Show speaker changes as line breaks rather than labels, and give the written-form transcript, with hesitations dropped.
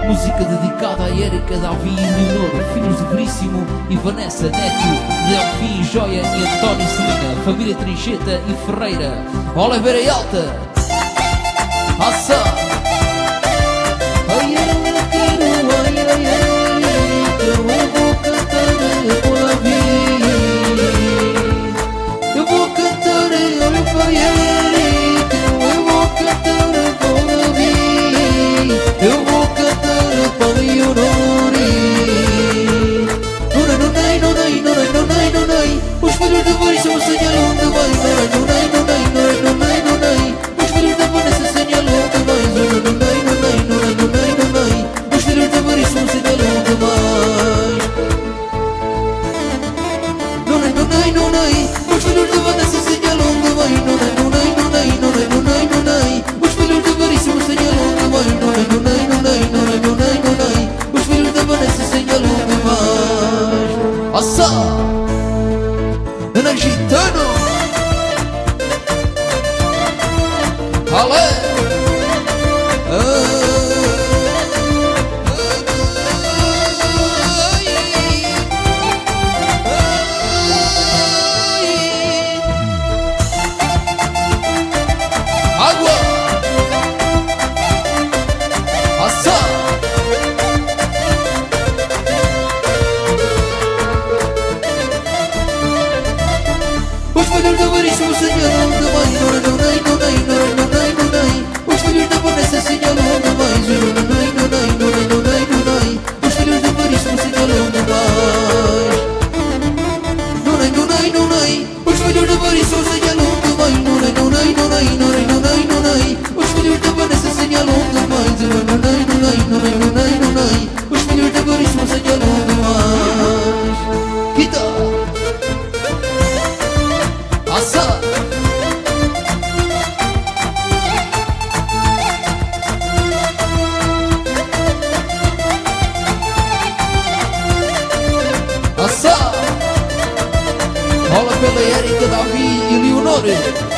Música dedicada a Érica, Davi e Leonor, filhos de Veríssimo e Vanessa Neto, Delfim, Joia e António Celina, família Trincheta e Ferreira, Oliveira e Alta. Aça! Ai, eu quero, ai, ai, ai, que eu vou cantar por la vida. Eu vou cantar, olha para ele, que eu vou cantar por la vida. Eu vou cantar para Leonor. Nunai, nunai, nunai, nunai, nunai. Os filhos de Veríssimo señalam onde vai. Nunai, nunai, nunai, nunai, nunai. Os filhos de Vanessa señalam onde vai. Nunai, nunai, nunai, nunai, nunai. Os filhos de Veríssimo señalam onde vai. Nunai, nunai, nunai. Os filhos de Vanessa señalam onde vai. Nunai, nunai, nunai, nunai, nunai, nunai. Os filhos de Veríssimo señalam onde vai. Nunai, nunai, nunai, nunai, nunai, nunai. Os filhos de Vanessa señalam onde vai. Aça! Ana Gitano! Ale! Água! Aça! Os filhos de Veríssimo señalam onde vai. Nunai, nunai, nunai, nunai, nunai. Os filhos de Vanessa señalam onde vai. Nunai, nunai, nunai, nunai, nunai. Os filhos de Veríssimo señalam onde vai. Nunai, nunai, nunai. Os filhos de Veríssimo señalam onde vai. Nunai, nunai, nunai, nunai, nunai, nunai. Os filhos de Vanessa señalam onde vai. Nunai, nunai, nunai, nunai, nunai. Os filhos de Veríssimo señalam onde vai. Quita! Aça! Aça! Rola pela Érica, Davi e Leonor.